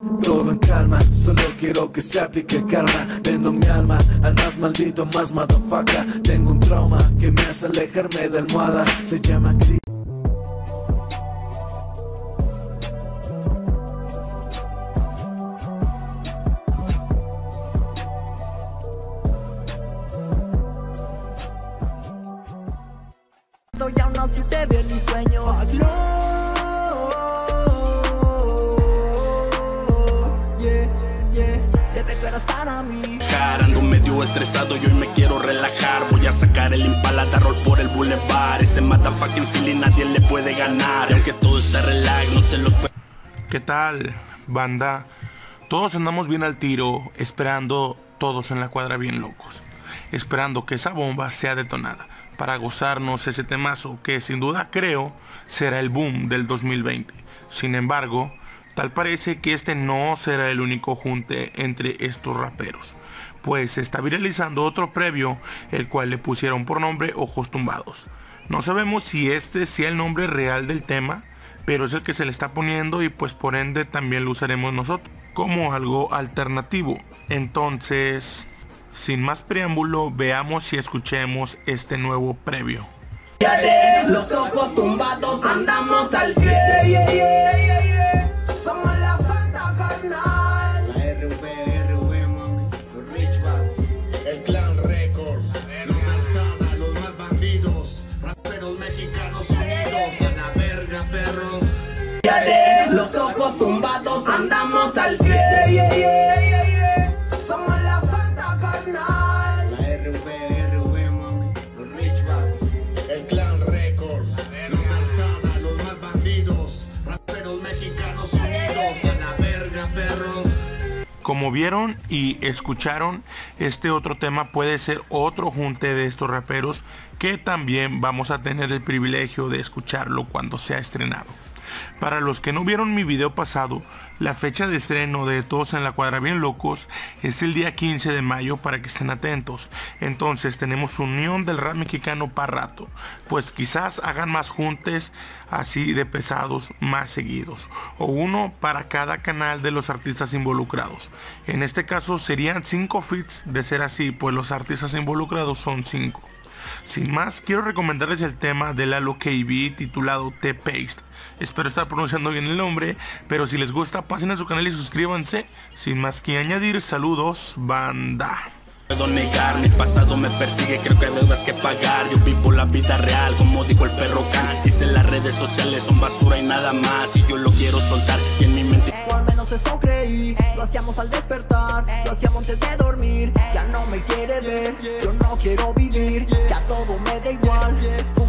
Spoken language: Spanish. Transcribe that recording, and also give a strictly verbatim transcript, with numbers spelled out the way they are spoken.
Todo en calma, solo quiero que se aplique el karma. Vendo mi alma al más maldito, más motherfucker. Tengo un trauma que me hace alejarme de almohadas. Se llama crisis. Y aún así te veo en mis sueños. Fuck no. Yeah, yeah. Debe que eras para mí. Ando medio estresado y hoy me quiero relajar. Voy a sacar el Impala de roll por el boulevard. Ese motherfucking feeling nadie le puede ganar. Y aunque todo está relax, no se los... ¿Qué tal, banda? Todos andamos bien al tiro, esperando todos en la cuadra bien locos. Esperando que esa bomba sea detonada para gozarnos ese temazo que sin duda creo será el boom del dos mil veinte. Sin embargo, tal parece que este no será el único junte entre estos raperos, pues se está viralizando otro previo, el cual le pusieron por nombre Ojos Tumbados. No sabemos si este sea el nombre real del tema, pero es el que se le está poniendo y pues por ende también lo usaremos nosotros como algo alternativo. Entonces, sin más preámbulo, veamos y escuchemos este nuevo previo. Los ojos tumbados, andamos al pie. Yeah, yeah, yeah, yeah. Somos la Santa Carnal. La R V, R V, mami, los Rich Bad, el Clan Records, los Calzada, los más bandidos, raperos mexicanos unidos, a la verga, perros. Los ojos tumbados, andamos al pie. Yeah, yeah, yeah, yeah. Somos la Santa Carnal. La R V, R V, mami, los Rich Bad, el Clan Records, los Calzada, los más bandidos, raperos mexicanos unidos, a la verga, perros. Como vieron y escucharon, este otro tema puede ser otro junte de estos raperos que también vamos a tener el privilegio de escucharlo cuando sea estrenado. Para los que no vieron mi video pasado, la fecha de estreno de Todos en la Cuadra Bien Locos es el día quince de mayo, para que estén atentos. Entonces tenemos unión del rap mexicano para rato, pues quizás hagan más juntes así de pesados más seguidos, o uno para cada canal de los artistas involucrados. En este caso serían cinco feats de ser así, pues los artistas involucrados son cinco. Sin más, quiero recomendarles el tema de Lalo K B titulado T-Paste. Espero estar pronunciando bien el nombre, pero si les gusta, pasen a su canal y suscríbanse. Sin más que añadir, saludos, banda. Puedo negar, mi pasado me persigue, creo que hay deudas que pagar. Yo vivo la vida real, como dijo el perro Can. Dice las redes sociales son basura y nada más, y yo lo quiero soltar y en mi mente... O al menos eso creí, lo hacíamos al despertar, lo hacíamos antes de dormir. Ya no me quiere ver, yo no quiero vivir, ya todo me da igual.